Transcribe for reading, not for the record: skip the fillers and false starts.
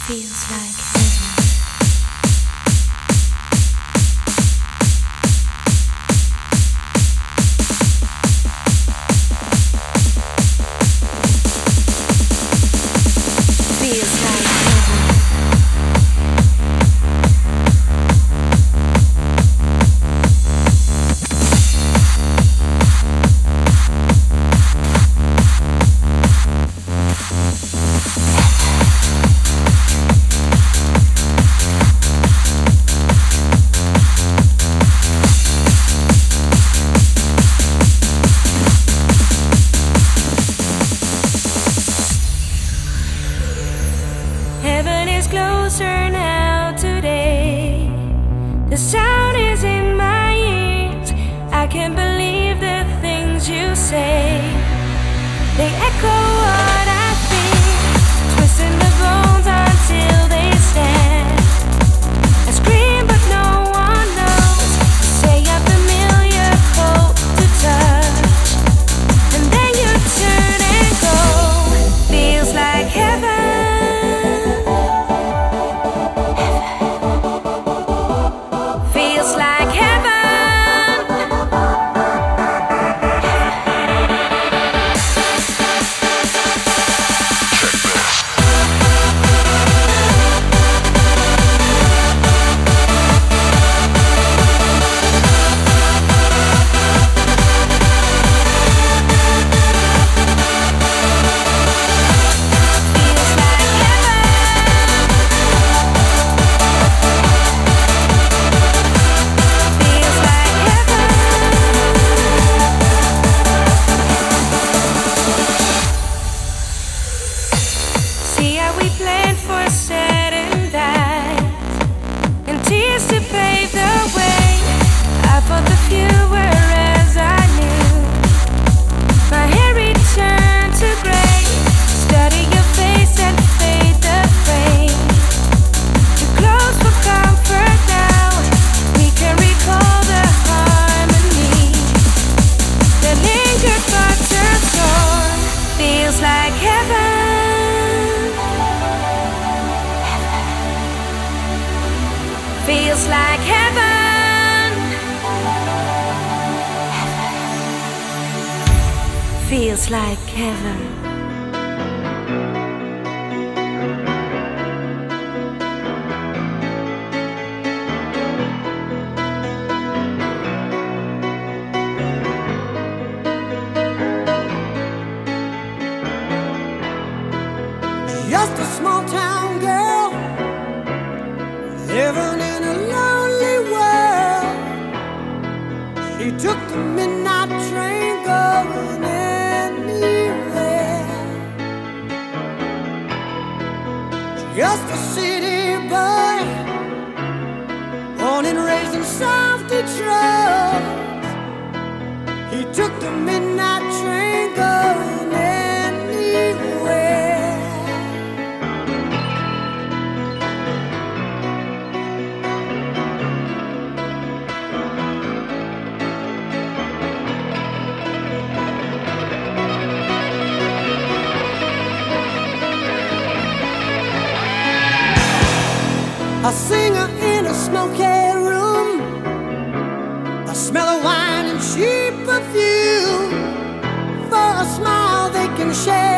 feels like heaven. Feels like heaven. Heaven is closer now today. The sound is in my ears. I can't believe the things you say. They echo what I feel, twisting the bones until they stand. I scream but no one knows. Say a familiar cold to touch, and then you turn and go. Feels like heaven. Feels like heaven. See how we planned for certain days, and tears to pave the way. I fought the fewer as I knew. My hair returned to gray. Study your face and fade the frame. Too close for comfort now. We can recall the harmony that lingered but turned torn. Feels like heaven. Feels like heaven. Feels like heaven. Just a small town girl living in a lonely world. She took the midnight train going anywhere. Just a city boy, born and raised in South Detroit. He took the midnight train going anywhere. A singer in a smoky room, the smell of wine and cheap perfume. For a smile they can share.